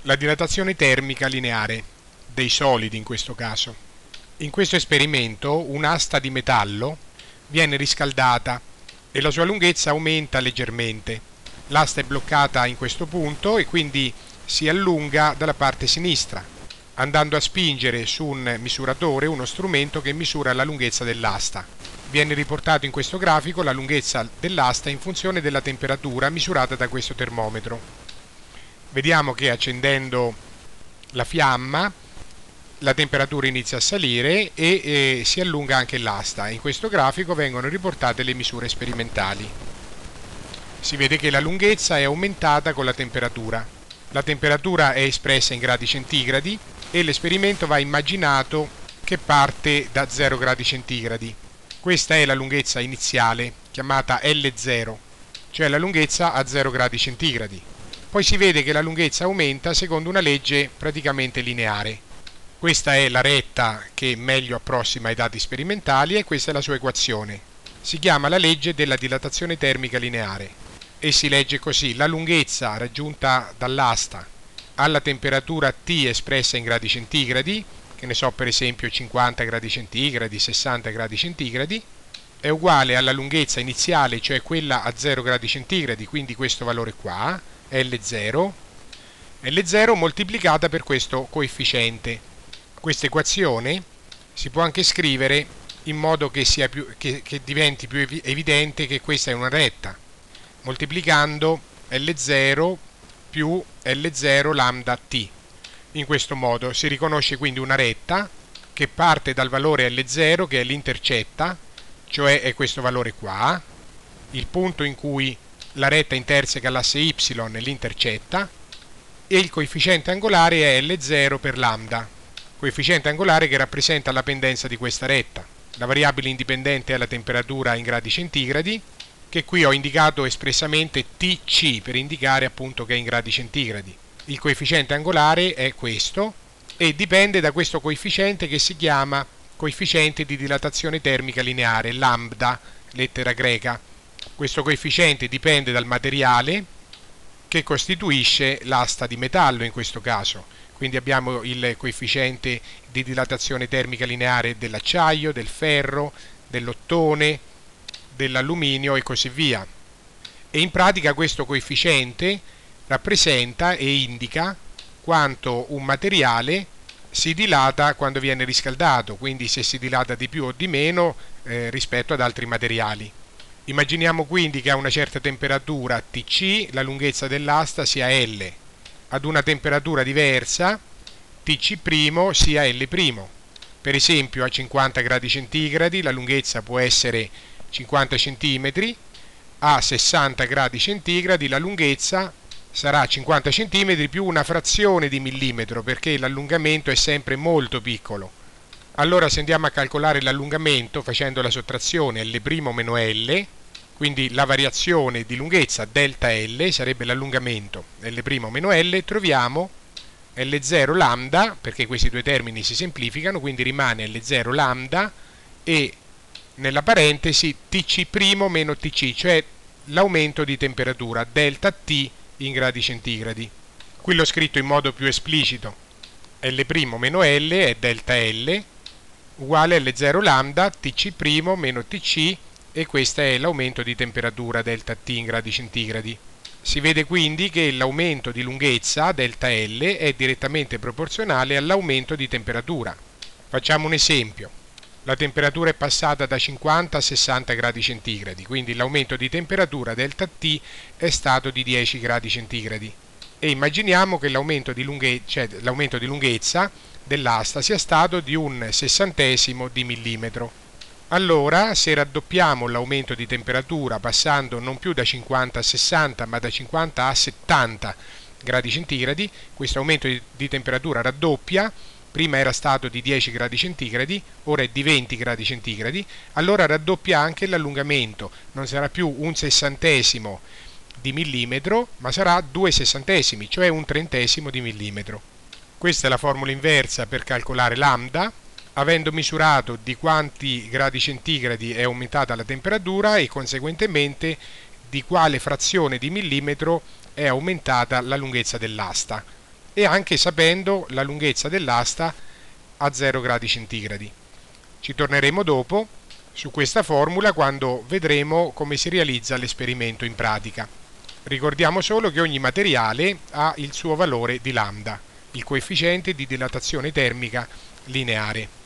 La dilatazione termica lineare, dei solidi in questo caso. In questo esperimento un'asta di metallo viene riscaldata e la sua lunghezza aumenta leggermente. L'asta è bloccata in questo punto e quindi si allunga dalla parte sinistra, andando a spingere su un misuratore, uno strumento che misura la lunghezza dell'asta. Viene riportato in questo grafico la lunghezza dell'asta in funzione della temperatura misurata da questo termometro. Vediamo che accendendo la fiamma la temperatura inizia a salire e si allunga anche l'asta. In questo grafico vengono riportate le misure sperimentali. Si vede che la lunghezza è aumentata con la temperatura. La temperatura è espressa in gradi centigradi e l'esperimento va immaginato che parte da 0 gradi centigradi. Questa è la lunghezza iniziale, chiamata L0, cioè la lunghezza a 0 gradi centigradi. Poi si vede che la lunghezza aumenta secondo una legge praticamente lineare. Questa è la retta che meglio approssima ai dati sperimentali e questa è la sua equazione. Si chiama la legge della dilatazione termica lineare e si legge così: la lunghezza raggiunta dall'asta alla temperatura T espressa in gradi centigradi, che ne so, per esempio 50 gradi centigradi, 60 gradi centigradi, è uguale alla lunghezza iniziale, cioè quella a 0 gradi centigradi, quindi questo valore qua, L0, L0 moltiplicata per questo coefficiente. Questa equazione si può anche scrivere in modo che diventi più evidente che questa è una retta, moltiplicando L0 più L0 lambda T. In questo modo si riconosce quindi una retta che parte dal valore L0, che è l'intercetta, cioè è questo valore qua, il punto in cui la retta interseca l'asse y e l'intercetta, e il coefficiente angolare è L0 per lambda, coefficiente angolare che rappresenta la pendenza di questa retta. La variabile indipendente è la temperatura in gradi centigradi, che qui ho indicato espressamente Tc per indicare appunto che è in gradi centigradi. Il coefficiente angolare è questo e dipende da questo coefficiente che si chiama coefficiente di dilatazione termica lineare, lambda, lettera greca. Questo coefficiente dipende dal materiale che costituisce l'asta di metallo in questo caso. Quindi abbiamo il coefficiente di dilatazione termica lineare dell'acciaio, del ferro, dell'ottone, dell'alluminio e così via. E in pratica questo coefficiente rappresenta e indica quanto un materiale si dilata quando viene riscaldato, quindi se si dilata di più o di meno rispetto ad altri materiali. Immaginiamo quindi che a una certa temperatura Tc la lunghezza dell'asta sia L, ad una temperatura diversa Tc' sia L'. Per esempio a 50 gradi centigradi la lunghezza può essere 50 cm, a 60 gradi centigradi la lunghezza sarà 50 cm più una frazione di millimetro, perché l'allungamento è sempre molto piccolo. Allora se andiamo a calcolare l'allungamento facendo la sottrazione L' meno L, quindi la variazione di lunghezza delta L sarebbe l'allungamento L' meno L, troviamo L0 lambda, perché questi due termini si semplificano, quindi rimane L0 lambda e nella parentesi Tc' meno Tc, cioè l'aumento di temperatura delta T in gradi centigradi. Qui l'ho scritto in modo più esplicito: L' meno L è delta L uguale L0 lambda Tc' meno Tc, e questo è l'aumento di temperatura delta T in gradi centigradi. Si vede quindi che l'aumento di lunghezza delta L è direttamente proporzionale all'aumento di temperatura. Facciamo un esempio: la temperatura è passata da 50 a 60 gradi centigradi, quindi l'aumento di temperatura delta T è stato di 10 gradi centigradi. E immaginiamo che l'aumento di lunghezza dell'asta sia stato di un sessantesimo di millimetro. Allora, se raddoppiamo l'aumento di temperatura passando non più da 50 a 60 ma da 50 a 70 gradi centigradi, questo aumento di temperatura raddoppia, prima era stato di 10 gradi centigradi, ora è di 20 gradi centigradi, allora raddoppia anche l'allungamento, non sarà più un sessantesimo di millimetro, ma sarà 2 sessantesimi, cioè un trentesimo di millimetro. Questa è la formula inversa per calcolare lambda, avendo misurato di quanti gradi centigradi è aumentata la temperatura e conseguentemente di quale frazione di millimetro è aumentata la lunghezza dell'asta. e anche sapendo la lunghezza dell'asta a 0 gradi centigradi. Ci torneremo dopo su questa formula quando vedremo come si realizza l'esperimento in pratica. Ricordiamo solo che ogni materiale ha il suo valore di lambda, il coefficiente di dilatazione termica lineare.